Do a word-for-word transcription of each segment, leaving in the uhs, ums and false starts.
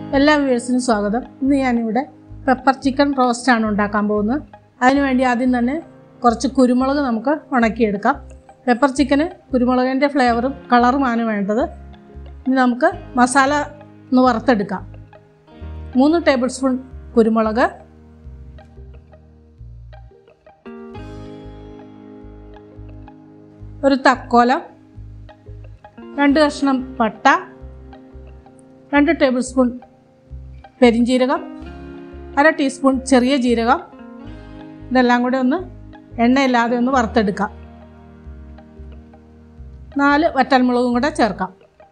എല്ലാ വ്യൂവേഴ്സിനും സ്വാഗതം. ഇന്ന് ഞാനിവിടെ പെപ്പർ ചിക്കൻ റോസ്റ്റാണ് ഉണ്ടാക്കാൻ പോകുന്നത്. അതിനുവേണ്ടി ആദ്യം തന്നെ കുറച്ച് കുരുമുളക് നമുക്ക് ഉണക്കിയെടുക്കാം. പെപ്പർ ചിക്കന് കുരുമുളകിൻ്റെ ഫ്ലേവറും കളറുമാണ് വേണ്ടത്. ഇനി നമുക്ക് മസാല ഒന്ന് വറുത്തെടുക്കാം. മൂന്ന് ടേബിൾ സ്പൂൺ കുരുമുളക്, ഒരു തക്കോലം, രണ്ട് കഷ്ണം പട്ട, രണ്ട് ടേബിൾ സ്പൂൺ പെരിഞ്ജീരകം, അര ടീസ്പൂൺ ചെറിയ ജീരകം. ഇതെല്ലാം കൂടെ ഒന്ന് എണ്ണയില്ലാതെ ഒന്ന് വറുത്തെടുക്കാം. നാല് വറ്റൽമുളകും കൂടെ ചേർക്കാം.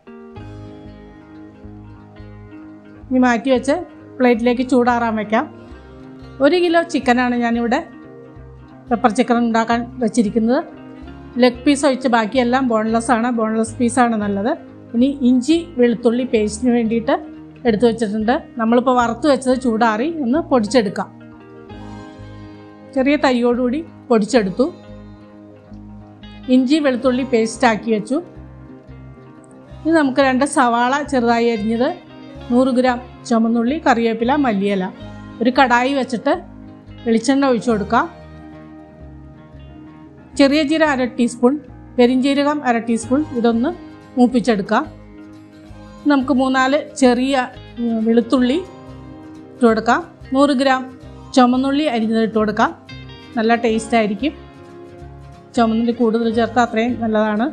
ഇനി മാറ്റി വെച്ച് പ്ലേറ്റിലേക്ക് ചൂടാറാൻ വയ്ക്കാം. ഒരു കിലോ ചിക്കനാണ് ഞാനിവിടെ പെപ്പർ ചിക്കൻ ഉണ്ടാക്കാൻ വെച്ചിരിക്കുന്നത്. ലെഗ് പീസ് ഒഴിച്ച് ബാക്കിയെല്ലാം ബോൺലെസ് ആണ്. ബോൺലെസ് പീസാണ് നല്ലത്. ഇനി ഇഞ്ചി വെളുത്തുള്ളി പേസ്റ്റിന് വേണ്ടിയിട്ട് എടുത്തു വെച്ചിട്ടുണ്ട്. നമ്മളിപ്പോൾ വറുത്ത് വെച്ചത് ചൂടാറി ഒന്ന് പൊടിച്ചെടുക്കാം. ചെറിയ തരിയോടുകൂടി പൊടിച്ചെടുത്തു. ഇഞ്ചി വെളുത്തുള്ളി പേസ്റ്റ് ആക്കി വെച്ചു. ഇനി നമുക്ക് രണ്ട് സവാള ചെറുതായി അരിഞ്ഞത്, നൂറ് ഗ്രാം ചുമന്നുള്ളി, കറിവേപ്പില, മല്ലിയില. ഒരു കടായി വെച്ചിട്ട് വെളിച്ചെണ്ണ ഒഴിച്ചു കൊടുക്കാം. ചെറിയ ജീരകം അര ടീസ്പൂൺ, പെരിഞ്ജീരകം അര ടീസ്പൂൺ. ഇതൊന്ന് മൂപ്പിച്ചെടുക്കാം. നമുക്ക് മൂന്നാല് ചെറിയ വെളുത്തുള്ളി ഇട്ട് കൊടുക്കാം. നൂറ് ഗ്രാം ചുമന്നുള്ളി അരിഞ്ഞത് ഇട്ട് കൊടുക്കാം. നല്ല ടേസ്റ്റ് ആയിരിക്കും. ചുമന്നുള്ളി കൂടുതൽ ചേർത്താൽ അത്രയും നല്ലതാണ്.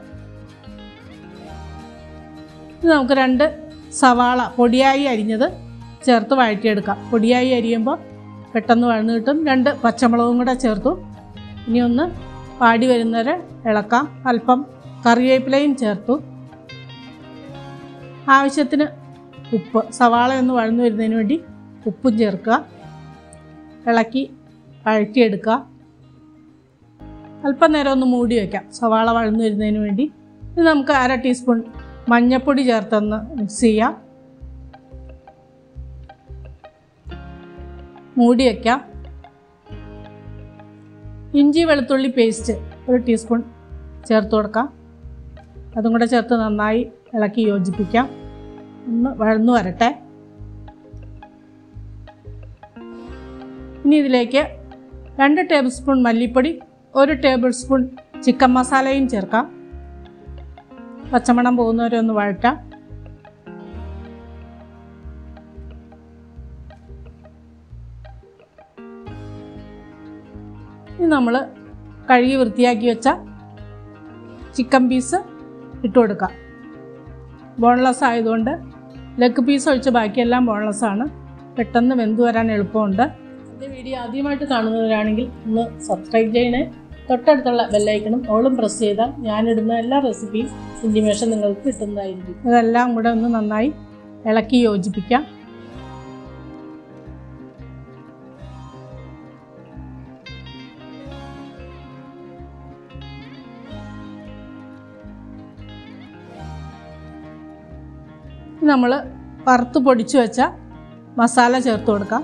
ഇത് നമുക്ക് രണ്ട് സവാള പൊടിയായി അരിഞ്ഞത് ചേർത്ത് വഴറ്റിയെടുക്കാം. പൊടിയായി അരിയുമ്പോൾ പെട്ടെന്ന് വഴന്ന് കിട്ടും. രണ്ട് പച്ചമുളകും കൂടെ ചേർത്തു. ഇനി ഒന്ന് പാടി വരുന്നവരെ ഇളക്കാം. അല്പം കറിവേപ്പിലയും ചേർത്തു. ആവശ്യത്തിന് ഉപ്പ്, സവാള ഒന്ന് വഴന്നു വരുന്നതിന് വേണ്ടി ഉപ്പും ചേർക്കുക. ഇളക്കി വഴറ്റിയെടുക്കുക. അല്പം നേരം ഒന്ന് മൂടി വയ്ക്കാം സവാള വഴന്നു വരുന്നതിന് വേണ്ടി. ഇത് നമുക്ക് അര ടീസ്പൂൺ മഞ്ഞൾപ്പൊടി ചേർത്തൊന്ന് മിക്സ് ചെയ്യാം. മൂടി വയ്ക്കാം. ഇഞ്ചി വെളുത്തുള്ളി പേസ്റ്റ് ഒരു ടീസ്പൂൺ ചേർത്ത് കൊടുക്കാം. അതും കൂടെ ചേർത്ത് നന്നായി ഇളക്കി യോജിപ്പിക്കാം. ഒന്ന് വഴന്നു വരട്ടെ. ഇനി ഇതിലേക്ക് രണ്ട് ടേബിൾ സ്പൂൺ മല്ലിപ്പൊടി, ഒരു ടേബിൾ സ്പൂൺ ചിക്കൻ മസാലയും ചേർക്കാം. പച്ചമണം പോകുന്നവരെ ഒന്ന് വഴറ്റാം. ഇനി നമ്മൾ കഴുകി വൃത്തിയാക്കി വെച്ച ചിക്കൻ പീസ് ഇട്ട് കൊടുക്കാം. ബോൺലെസ് ആയതുകൊണ്ട് ലെഗ് പീസ് ഒഴിച്ച് ബാക്കിയെല്ലാം ബോൺലെസ് ആണ്. പെട്ടെന്ന് വെന്ത് വരാൻ എളുപ്പമുണ്ട്. എൻ്റെ വീഡിയോ ആദ്യമായിട്ട് കാണുന്നവരാണെങ്കിൽ ഒന്ന് സബ്സ്ക്രൈബ് ചെയ്യണേ. തൊട്ടടുത്തുള്ള ബെല്ലൈക്കണും ഓളും പ്രസ് ചെയ്താൽ ഞാനിടുന്ന എല്ലാ റെസിപ്പിയും ഇൻറ്റിമേഷൻ നിങ്ങൾക്ക് കിട്ടുന്നതായിരിക്കും. ഇതെല്ലാം കൂടെ ഒന്ന് നന്നായി ഇളക്കി യോജിപ്പിക്കാം. നമ്മൾ വറുത്ത് പൊടിച്ചു വെച്ച മസാല ചേർത്ത് കൊടുക്കാം.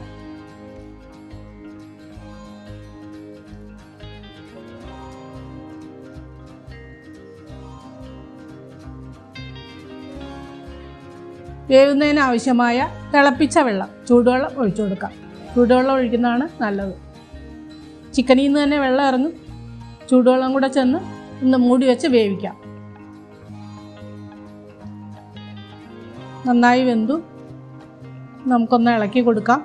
വേവുന്നതിന് ആവശ്യമായ തിളപ്പിച്ച വെള്ളം, ചൂടുവെള്ളം ഒഴിച്ചു കൊടുക്കാം. ചൂടുവെള്ളം ഒഴിക്കുന്നതാണ് നല്ലത്. ചിക്കനിൽ നിന്ന് തന്നെ വെള്ളം ഇറങ്ങും. ചൂടുവെള്ളം കൂടെ ചെന്ന് ഒന്ന് മൂടി വെച്ച് വേവിക്കാം. നന്നായി വെന്തു. നമുക്കൊന്ന് ഇളക്കി കൊടുക്കാം.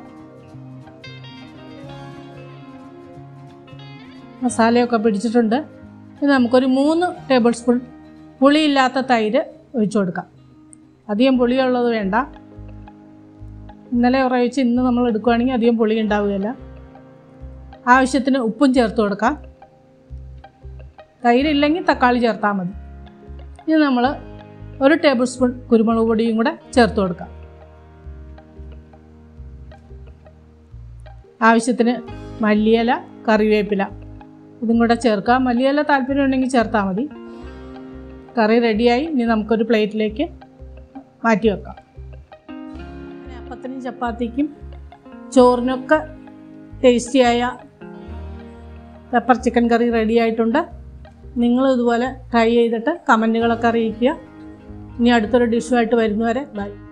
മസാലയൊക്കെ പിടിച്ചിട്ടുണ്ട്. ഇത് നമുക്കൊരു മൂന്ന് ടേബിൾ സ്പൂൺ പുളിയില്ലാത്ത തൈര് ഒഴിച്ചു കൊടുക്കാം. അധികം പുളിയുള്ളത് വേണ്ട. ഇന്നലെ ഉറവിച്ച് ഇന്ന് നമ്മൾ എടുക്കുകയാണെങ്കിൽ അധികം പുളി ഉണ്ടാവുകയില്ല. ആവശ്യത്തിന് ഉപ്പും ചേർത്ത് കൊടുക്കാം. തൈരില്ലെങ്കിൽ തക്കാളി ചേർത്താൽ മതി. ഇത് നമ്മൾ ഒരു ടേബിൾ സ്പൂൺ കുരുമുളക് പൊടിയും കൂടെ ചേർത്ത് കൊടുക്കാം. ആവശ്യത്തിന് മല്ലിയില, കറിവേപ്പില ഇതും കൂടെ ചേർക്കാം. മല്ലിയില താല്പര്യമുണ്ടെങ്കിൽ ചേർത്താൽ മതി. കറി റെഡിയായി. ഇനി നമുക്കൊരു പ്ലേറ്റിലേക്ക് മാറ്റി വെക്കാം. അപ്പത്തിനും ചപ്പാത്തിക്കും ചോറിനൊക്കെ ടേസ്റ്റിയായ പെപ്പർ ചിക്കൻ കറി റെഡി ആയിട്ടുണ്ട്. നിങ്ങൾ ഇതുപോലെ ട്രൈ ചെയ്തിട്ട് കമൻറ്റുകളൊക്കെ അറിയിക്കുക. ഇനി അടുത്തൊരു ഡിഷുമായിട്ട് വരുന്നവരെ ബൈ.